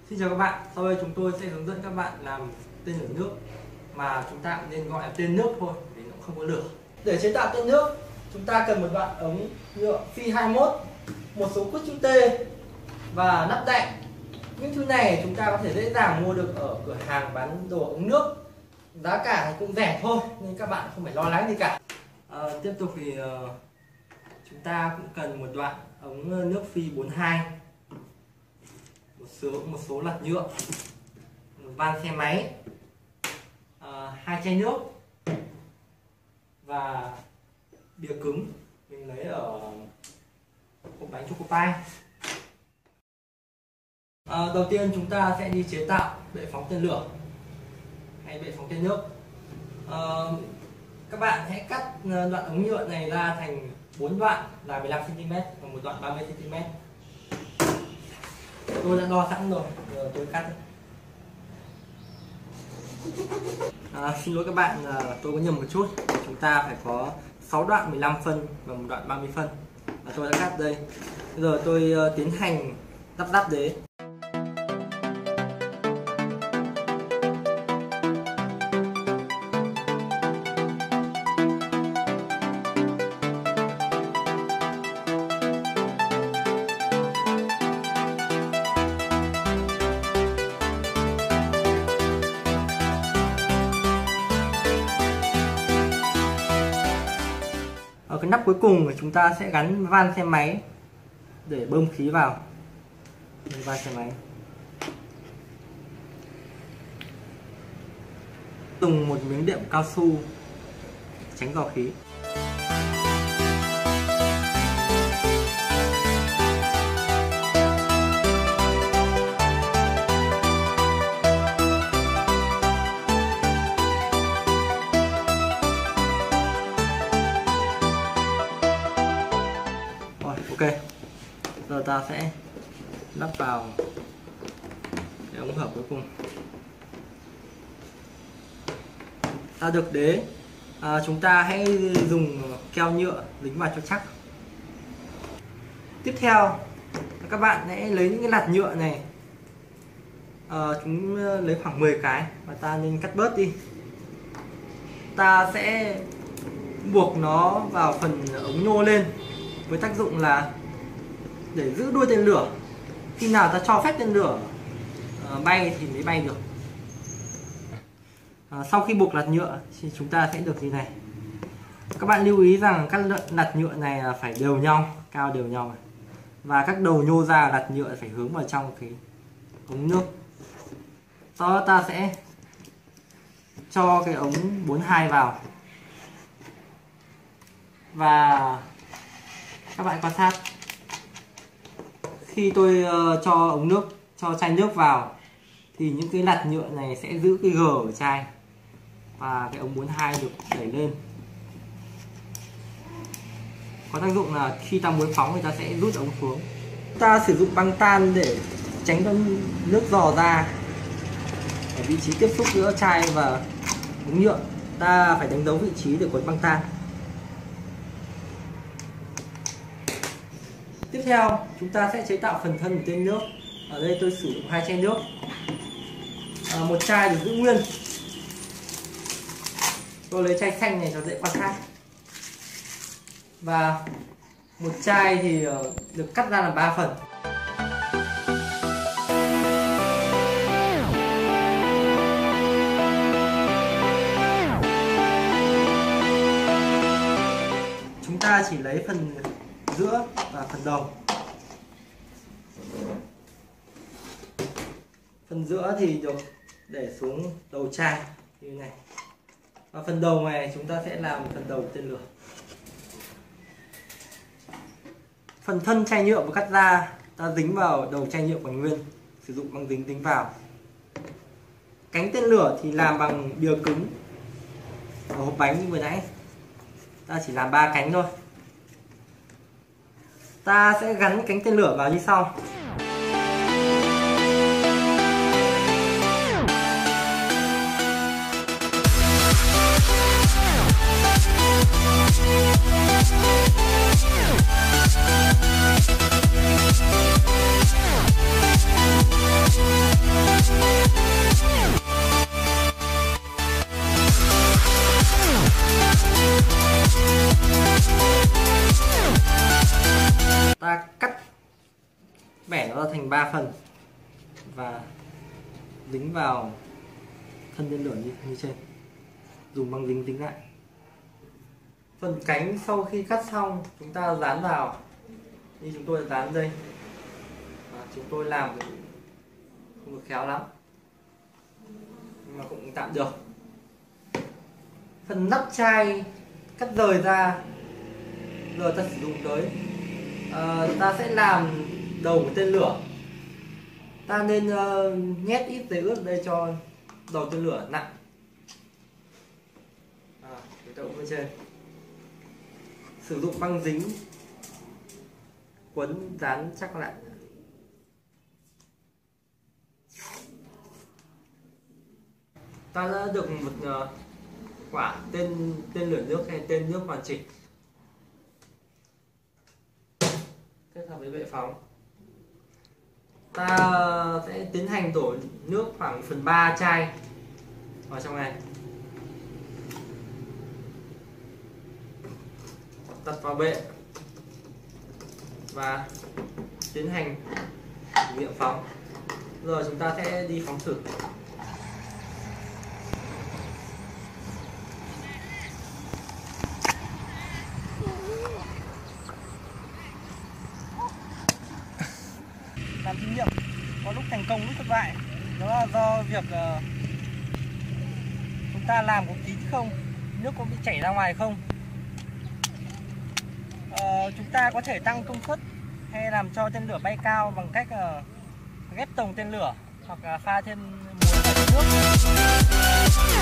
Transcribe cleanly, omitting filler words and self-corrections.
Xin chào các bạn, sau đây chúng tôi sẽ hướng dẫn các bạn làm tên lửa nước, mà chúng ta cũng nên gọi là tên nước thôi vì nó không có lửa. Để chế tạo tên nước, chúng ta cần một đoạn ống nhựa phi 21, một số cút chữ T và nắp đậy. Những thứ này chúng ta có thể dễ dàng mua được ở cửa hàng bán đồ ống nước. Giá cả cũng rẻ thôi nên các bạn không phải lo lắng gì cả. Tiếp tục thì chúng ta cũng cần một đoạn ống nước phi 42, một số lặt nhựa, một van xe máy, 2 chai nước và bìa cứng mình lấy ở hộp bánh Choco Pie. Đầu tiên chúng ta sẽ đi chế tạo bệ phóng tên lửa hay bệ phóng tên nước. Các bạn hãy cắt đoạn ống nhựa này ra thành 4 đoạn là 15 cm và một đoạn 30 cm. Tôi đã đo sẵn rồi, giờ tôi cắt. Xin lỗi các bạn, tôi có nhầm một chút. Chúng ta phải có 6 đoạn 15 phân và một đoạn 30 phân. Tôi đã cắt đây. Bây giờ tôi tiến hành lắp đế. Ở cái nắp cuối cùng chúng ta sẽ gắn van xe máy để bơm khí vào. Van xe máy. Dùng một miếng đệm cao su tránh vào khí. Ok, giờ ta sẽ lắp vào cái ống hở cuối cùng. Ta được đế, chúng ta hãy dùng keo nhựa dính vào cho chắc. Tiếp theo, các bạn hãy lấy những cái lạt nhựa này, chúng lấy khoảng 10 cái và ta nên cắt bớt đi. Ta sẽ buộc nó vào phần ống nhô lên với tác dụng là để giữ đuôi tên lửa. Khi nào ta cho phép tên lửa bay thì mới bay được. Sau khi buộc lạt nhựa thì chúng ta sẽ được như này. Các bạn lưu ý rằng các lạt nhựa này phải đều nhau, cao đều nhau, và các đầu nhô ra lạt nhựa phải hướng vào trong cái ống nước. Sau đó ta sẽ cho cái ống 42 vào và các bạn quan sát, khi tôi cho chai nước vào thì những cái lạt nhựa này sẽ giữ cái G ở chai và cái ống 42 được đẩy lên. Có tác dụng là khi ta muốn phóng thì ta sẽ rút ống xuống. Ta sử dụng băng tan để tránh cho nước dò ra ở vị trí tiếp xúc giữa chai và ống nhựa. Ta phải đánh dấu vị trí để cuốn băng tan. Tiếp theo, chúng ta sẽ chế tạo phần thân của tên nước. Ở đây tôi sử dụng 2 chai nước. Một chai được giữ nguyên. Tôi lấy chai xanh này cho dễ quan sát. Và một chai thì được cắt ra làm 3 phần. Chúng ta chỉ lấy phần giữa và phần đầu. Phần giữa thì được để xuống đầu chai như này, và phần đầu này chúng ta sẽ làm phần đầu tên lửa. Phần thân chai nhựa vừa cắt ra ta dính vào đầu chai nhựa còn nguyên, sử dụng băng dính dính vào. Cánh tên lửa thì làm bằng bìa cứng và hộp bánh như vừa nãy. Ta chỉ làm 3 cánh thôi. Ta sẽ gắn cánh tên lửa vào như sau. We'll be right back. thành 3 phần và dính vào thân tên lửa như trên, dùng băng dính dính lại. Phần cánh sau khi cắt xong chúng ta dán vào như chúng tôi dán đây. Chúng tôi làm không được khéo lắm nhưng mà cũng tạm được. Phần nắp chai cắt rời ra, giờ ta sử dụng tới ta sẽ làm đầu của tên lửa. Ta nên nhét ít giấy ướt đây cho đầu tên lửa nặng. Chúng ta cũng bên trên sử dụng băng dính quấn dán chắc lại. Ta đã được một quả tên lửa nước hay tên nước hoàn chỉnh kết hợp với bệ phóng. Ta sẽ tiến hành đổ nước khoảng 1/3 chai vào trong này, đặt vào bệ và tiến hành thử nghiệm phóng. Rồi chúng ta sẽ đi phóng thử. Làm thí nghiệm có lúc thành công lúc thất bại, đó là do việc chúng ta làm có kín không, nước có bị chảy ra ngoài không. Chúng ta có thể tăng công suất hay làm cho tên lửa bay cao bằng cách ghép tổng tên lửa hoặc là pha thêm muối vào nước.